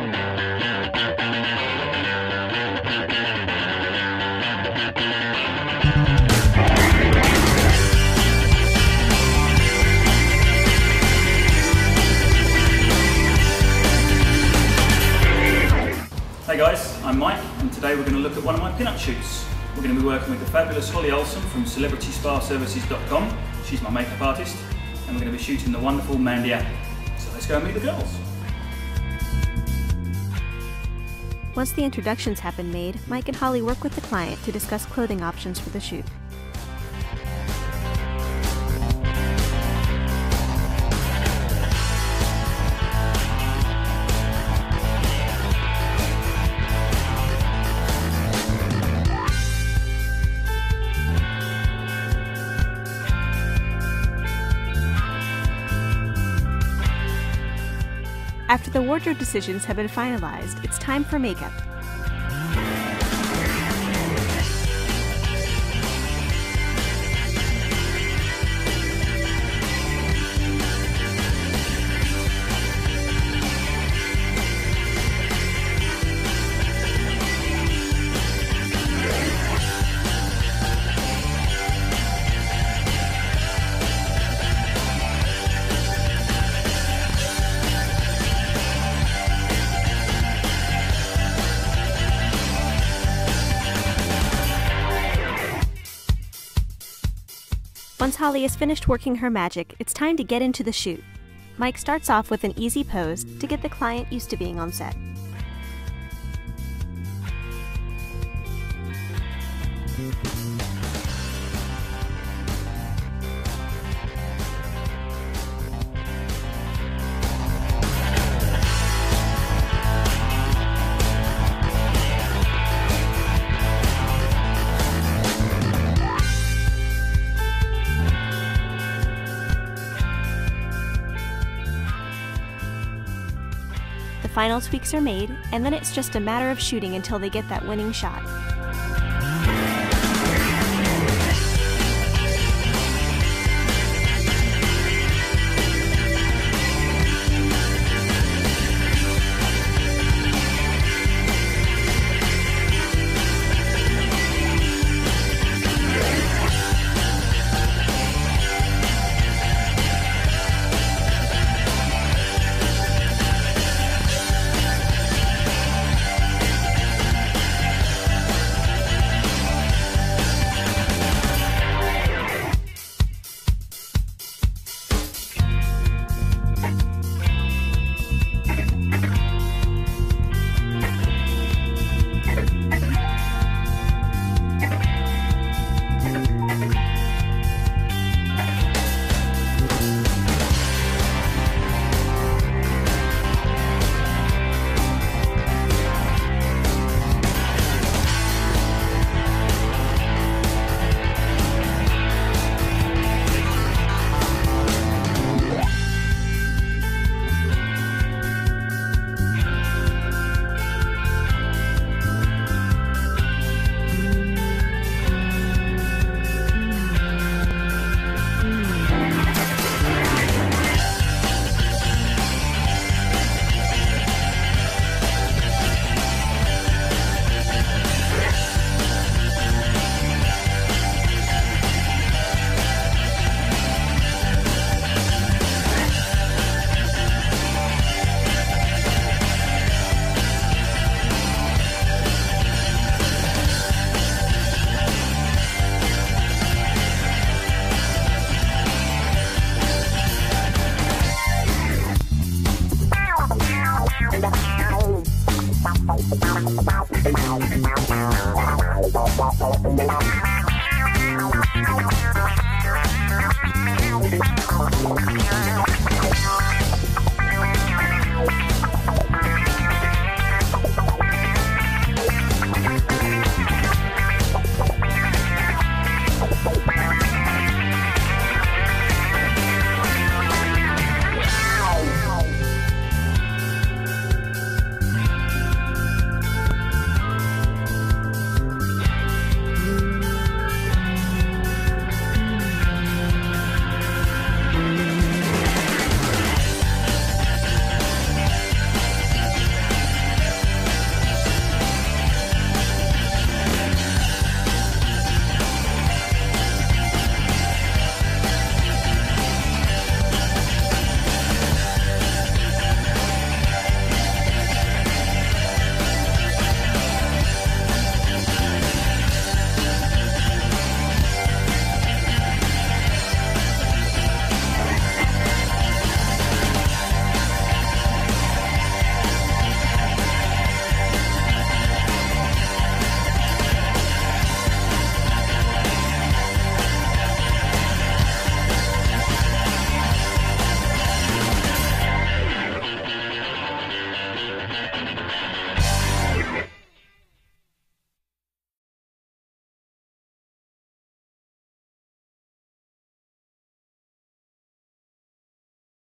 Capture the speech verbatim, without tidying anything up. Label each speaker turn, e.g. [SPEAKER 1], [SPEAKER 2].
[SPEAKER 1] Hey guys, I'm Mike, and today we're going to look at one of my pin-up shoots. We're going to be working with the fabulous Hollie Olsen from celebrity spa services dot com. She's my makeup artist, and we're going to be shooting the wonderful Mandy Apple. So let's go and meet the girls.
[SPEAKER 2] Once the introductions have been made, Mike and Hollie work with the client to discuss clothing options for the shoot. After the wardrobe decisions have been finalized, it's time for makeup. Once Hollie has finished working her magic, it's time to get into the shoot. Mike starts off with an easy pose to get the client used to being on set. The final tweaks are made, and then it's just a matter of shooting until they get that winning shot.